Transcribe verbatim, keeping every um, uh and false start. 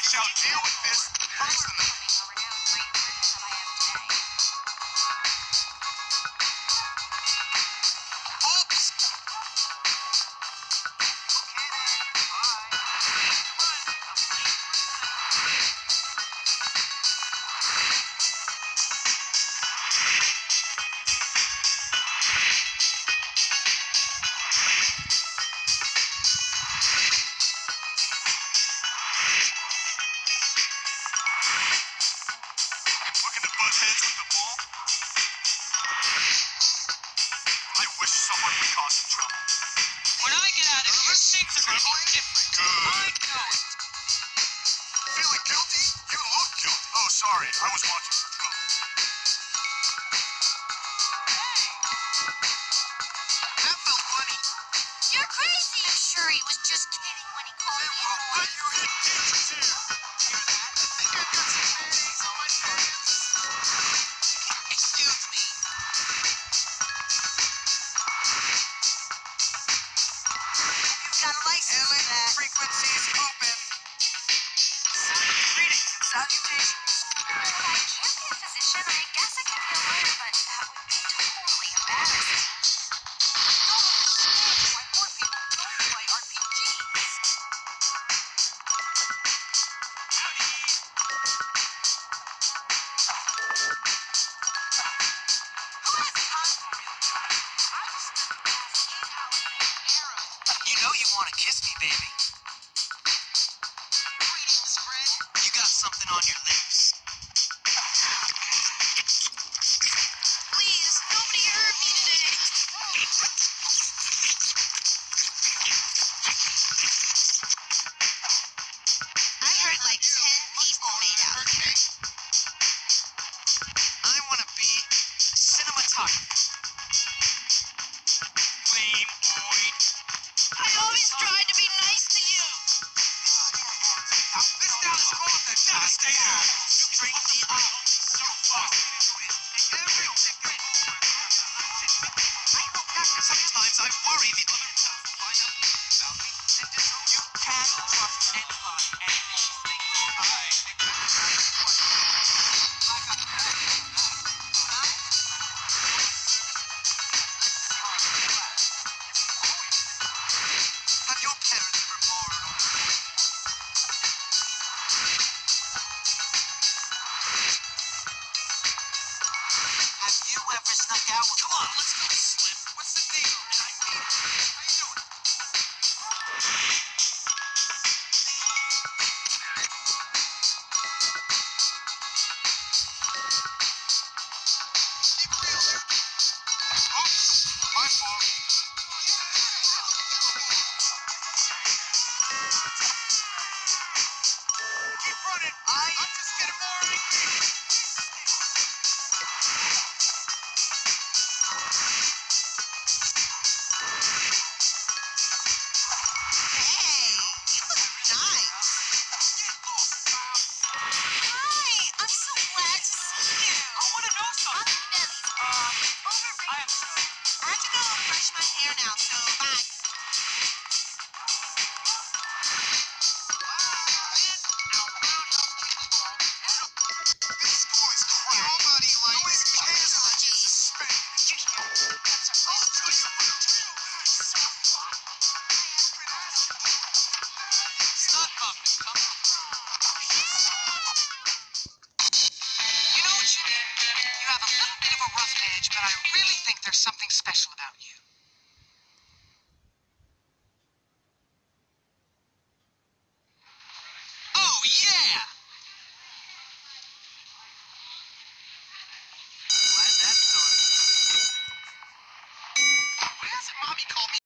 shall deal with this personally. Oops! Heads with the ball. I wish someone would cause some trouble. When I get out of here, things are going to be different. Good. I know it. Feeling guilty? You look guilty. Oh, sorry. I was watching. Go. Hey! That felt funny. You're crazy. I'm sure he was just kidding when he called It me. won't let you hit digits here. Hear that? I think I've got some mayonnaise on my pants. Excuse me. You've got a license for that. Frequencies open. Greetings and salutations. Well, I can't be a physician. I guess I could be a lawyer, but that would be totally embarrassing. I don't understand why more people don't play R P Gs. Who has time for real time? I just spent the past eight hours playing Arrow. You know you want to kiss me, baby. Greetings, Fred. You got something on your lips. Please, nobody hurt me today. I heard like ten people made out here. I want to be a cinematographer. Playboy. I always tried to be nice to you. Now, this town is full of that shit. Stay out. You drink the eye. So far. And every ticket. I know that sometimes I worry the other people find out about me and disown you. Can't trust anybody, and if you think that I Have your parents ever borrowed on me? Have you ever snuck out with Come on, let's go, Slim. What's the deal? I need it. How you doing? Keep it real, dude. Oops. My fault. Keep running. I, I'm just getting more angry. Hey, you look nice. Hi, I'm so glad to see you. I want to know I'm something. Nelly's mom. Overrated. I am sorry. I have to go brush my hair now, so bye. This school is crap. Nobody likes cares about you. I'll tell you what to do. Stop talking. Come on. You know what you need? You have a little bit of a rough edge, but I really think there's something special about you. Oh, yeah!